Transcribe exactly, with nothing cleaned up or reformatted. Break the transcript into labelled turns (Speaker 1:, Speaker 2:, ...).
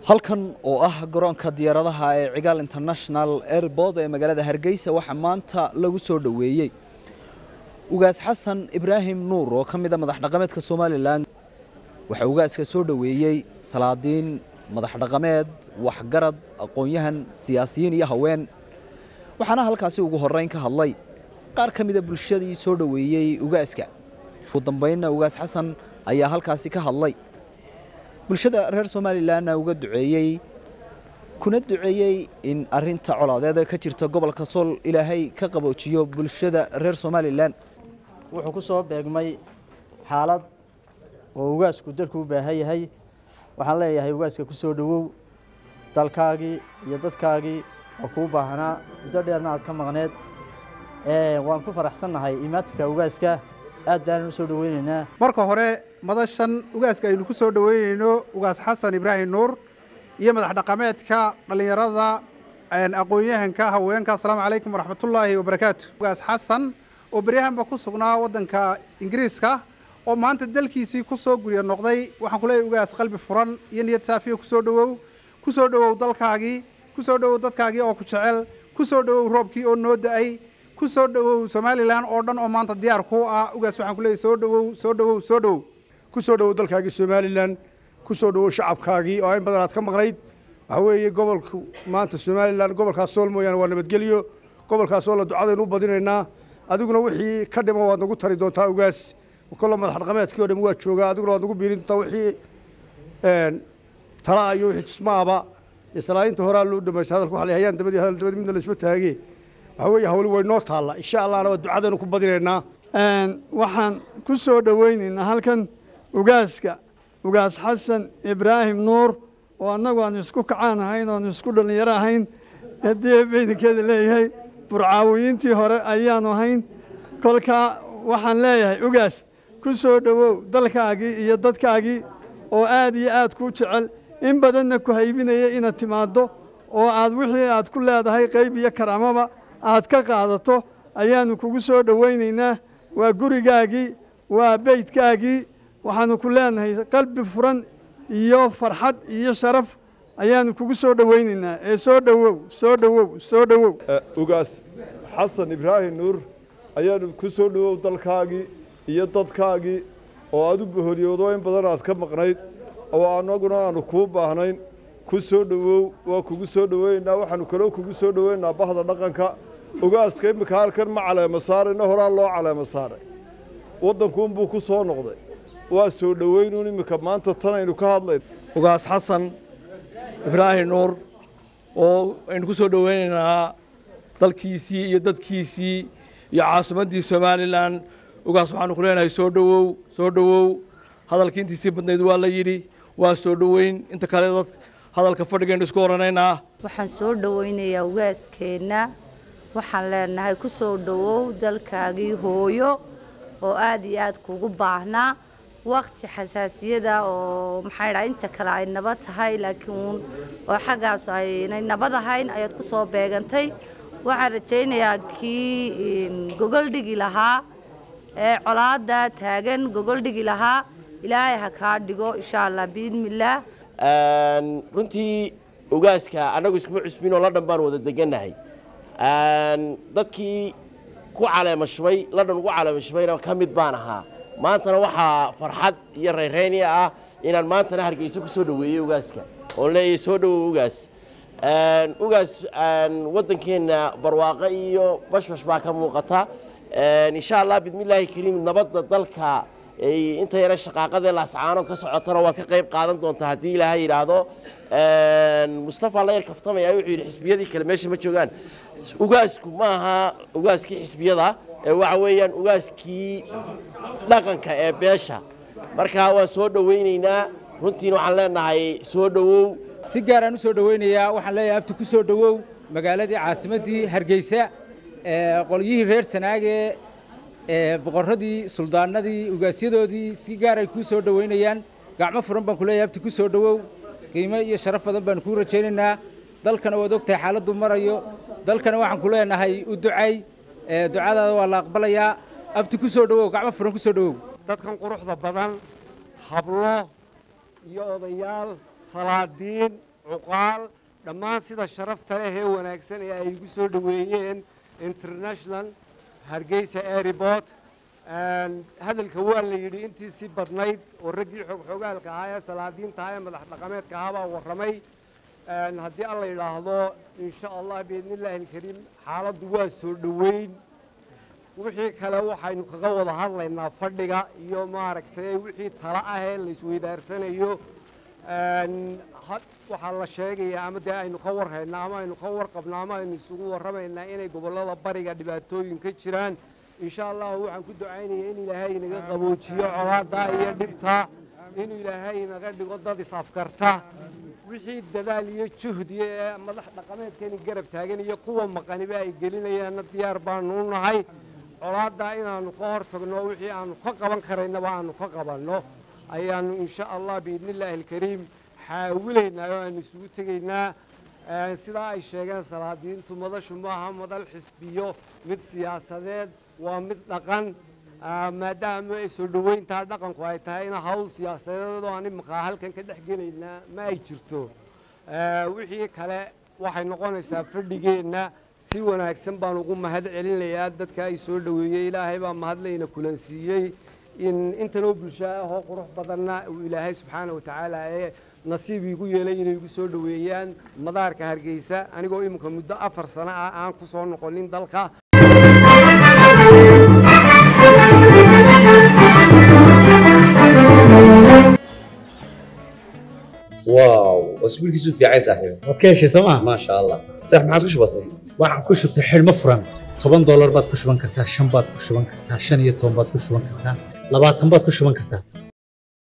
Speaker 1: halkan oo ah garoonka diyaaradaha ee Cigaal International Airport ee magaalada Hargeysa waxa maanta lagu soo dhaweeyay ugaas Xasan Ibrahim Nuur oo kamid ah madax dhaqameedka Soomaaliland waxa ugaaska soo dhaweeyay salaadiin madax dhaqameed waxgarad aqoon-yahan siyaasiyiin iyo haween waxaana halkaasi ugu horeyn ka hadlay qaar kamid ah bulshadii soo dhaweeyay ugaaska ugu dambeynna ugaas Xasan ayaa halkaasi ka hadlay bulshada reer Soomaaliland uga duceeyay kuna duceeyay in arinta colaadeeda ka jirta gobolka Sool Ilaahay ka qaboojiyo bulshada reer Soomaaliland
Speaker 2: wuxuu ku soo beegmay xaalad oo ugaasku dalku u baahan yahay waxaan leeyahay ugaaska ku soo dhawow dalkaagi iyo dadkaagi oo ku baahanaa muddo dheerna aad ka maqneed ee waan ku faraxsanahay imaadka ugaaska aad baan u soo dhaweynaynaa
Speaker 3: marka hore madashan ugaaska aynu ku soo dhaweynayno ugaas Xasan Ibrahim Nuur iyo madax dhaqameedka dhalinyarada aan aqoon-yahanka haweenka assalaamu calaykum waraxmatullaahi wabarakaatuh ugaas Xasan oo bariyahanba ku sugnaa wadanka Ingiriiska oo maanta dalkiisii ku soo guriyo noqday waxaan ku leeyahay ugaas qalbi furan iyo niyad saafiyo ku soo dhawow ku soo dhawow dalkaagi ku soo dhawow dadkaagi oo ku jecel ku soo dhawow roobkii oo noo da'ay ku soo dhawow Soomaaliland oo dhan oo maanta diyaar ku ah ugaas waxaan ku leeyahay soo dhawow soo dhawow soo dhawow
Speaker 4: ku soo dhawow dalkaagi Soomaaliland ku soo dhawow shacabkaagi oo ay badan aad ka maqnayd waxa weeye gobolka maanta Soomaaliland gobolka Sool mooyaan waa nabadgeliyo gobolka Sool ducadaynu u badinaynaa adiguna wixii ka dhimo waad nagu tari doontaa ugaas kala madax dhaqameedkii oo dhan waa jooga adiguna waad nagu biirin doontaa wixii een tala iyo wixii tismaaba islaayinta hore loo dhameeyay hadalku waxa la hayaan dabadii hadal dabadii midna la isma taagay waxa weeye hawli way noo taala insha Allah ana ducadaynu ku badinaynaa
Speaker 5: een waxaan ku soo dhaweynaynaa halkan ugaaska ugaas Xasan Ibrahim Nuur oo anagu aan isku kacaan ahayn oo isku dhalinyaro ahayn hadii beedkeeda leeyahay burcaawiyintii hore ayaanu ahayn kolka waxaan leeyahay ugaas ku soo dhawow dalkaagi iyo dadkaagi oo aad iyo aad ku jecel in badanna ku haybinaya inaad timaado oo aad wixii aad ku leedahay qayb iyo karaamaba aad ka qaadato ayaanu kugu soo dhaweynaynaa waa gurigaagi waa beydkaagi waxaanu ku leenahay qalbi furan iyo farxad iyo sharaf ayaanu kugu soo dhaweynaynaa ee soo dhawow soo dhawow soo dhawow
Speaker 6: ugaas Xasan Ibrahim Nuur ayaanu ku soo dhawow dalkaagi iyo dadkaagi oo aad u boholiyoodo in badan aad ka maqnayd oo anaguna aanu ku baahnayn ku soo dhawow waa kugu soo dhaweynaa waxaanu kale kugu soo dhaweynaa bahda dhaqanka ugaaska imika halkan ma caleema saarayna horaa loo caleema saaray wadankuun buu ku soo noqday waa soo dhaweynuun imika maanta tan aynu ka hadlayno
Speaker 7: ugaas Xasan Ibrahim Nuur oo aynu ku soo dhaweynaynaa dalkiisii iyo dadkiisii iyo caasimadii Soomaaliland ugaas waxaanu ku leenahay soo dhawow soo dhawow hadalkii intiisii badnayd waa la yiri waa soo dhaweyn inta kale dad hadalka fadhigeena isku oranaynaa
Speaker 8: waxaan soo dhaweynayaa ugaaskeena waxaan leenahay ku soo dhawow dalkaagii hooyo oo aad iyo aad kugu baahnaa waqti xasaasiyada oo maxay dhahay inta kale ay nabad tahay laakiin oo xagaas ay nabad ahayn ayaad ku soo beegantay waxaan rajaynayaa kii gogol dhigi lahaa ee colaada taagan gogol dhigi lahaa ilaahay ha ka dhigo insha Allah biidmillah
Speaker 9: aan runtii ugaaska anagu isma cusbino la dhanbaan wada deganahay aan dadkii ku caleemashay la dhan ugu caleemashay kamid baan ahaa maantana waxa farxad iyo reereyn ah inaan maantana Hargeysa ku soo dhaweeyay ugaaska oo leeyahay soo dhawow ugaas aan ugaas aan wadankeena barwaaqo iyo bashbash baa ka muuqata ان شاء الله باذن الله الكريم نبض dalka ay inta yara shaqaaqada la sacaano ka socotana waad ka qayb qaadan doontaa hadii ilaahay yiraahdo een Mustafa la yarkaftamaya wuxuu yiri xisbiyadii kale meesha ma joogan ugaasku ma aha ugaaskii xisbiyada ee waxa weeyaan ugaaskii dhaqanka ee beesha marka waan soo dhaweynaynaa runtii waxaan leenahay soo dhawow
Speaker 10: si gaar ah u soo dhaweynayaa waxaan leeyahay abti ku soo dhawow magaaladii caasimadii Hargeysa qolyihii reer Sanaage ee boqoradii suldaanadii ugaasyadoodii si gaar ay ku soo dhaweynayaan gacmo furan baan ku leeyahay abti ku soo dhawow qiimo iyo sharaf badan baan ku rajaynaynaa dalkana waad ogtahay xaaladdu marayo dalkana waxaan ku leenahay u ducay ducadaada waa la aqbalayaa abti ku soo dhawow gacmo furan ku soo dhawow
Speaker 11: dadkan quruxda badan hablo iyo odayaal salaadiin عقال dhammaan sida sharafta leh ee wanaagsan ee ay igu soo dhaweeyeen international Hargeysa airport hadalka waa la yidhi intii si badnayd oo raggii xog xogaalka ahaa ee salaadiinta ahaa ee madax dhaqameedka ahaa baa warramay haddii alla yidhaahdo insha allah biidnillaahi alkariim xaaladdu waa soo dhoweyn wixii kale waxaynu kaga wada hadlaynaa fadhiga iyo maaragtay wixii tala ah ee la isweydaarsanayo waxaa la sheegayaa ama dee aynu ka warhaynaa ama aynu ka warqabnaa ama aynu isugu warramaynaa inay gobollada bariga dhibaatooyin ka jiraan insha allah waxaan ku ducaynayaa in ilaahay inaga qaboojiyo colaadda iyo dhibta inuu ilaahay inaga dhigo dad is-afkarta wixii dadaal iyo juhdi ee madax dhaqameedkani garab taagan iyo kuwa maqaniba ay gelinayaanna diyaar baanu u nahay colaadda inaanu ka hortagno wixii aanu ka qaban karaynaba aanu ka qabanno ayaanu insha allah biidnillaahi alkariim xaawilaynaa oo aanu isugu tegaynaa sidaa ay sheegeen salaadiintu madashu maaha madal xisbiyo mid siyaasadeed waa mid dhaqan maadaama ay soo dhoweyntaa dhaqanku ay tahay in hawl siyaasadeed oo aan imika halkan ka dhex gelaynaa ma ay jirto wixii kale waxay noqonaysaa fadhigeenna si wanaagsan baan ugu mahad celinayaa dadka ay soo dhoweeyey ilaahay baa mahadlayna kulansiiyey in intanoo bulshaa ahoo qurux badanna uu ilaahay subxaana wa tacaala ee nasiib igu yeelay inay igu soo dhoweeyaan madaarka Hargeysa anigoo imika muddo afar sano ah aan ku soo noqonin dalka
Speaker 12: واو اسبوع كيسو في عايز صاحبي
Speaker 13: wadkeeshi sama
Speaker 12: ما شاء الله صح ما عادش بسيط
Speaker 13: waxaan ku shubtay xilmo furan toban dollar baad ku shuban kartaa shan baad ku shuban kartaa shan iyo toban baad ku shuban kartaa labaatan baad ku shuban kartaa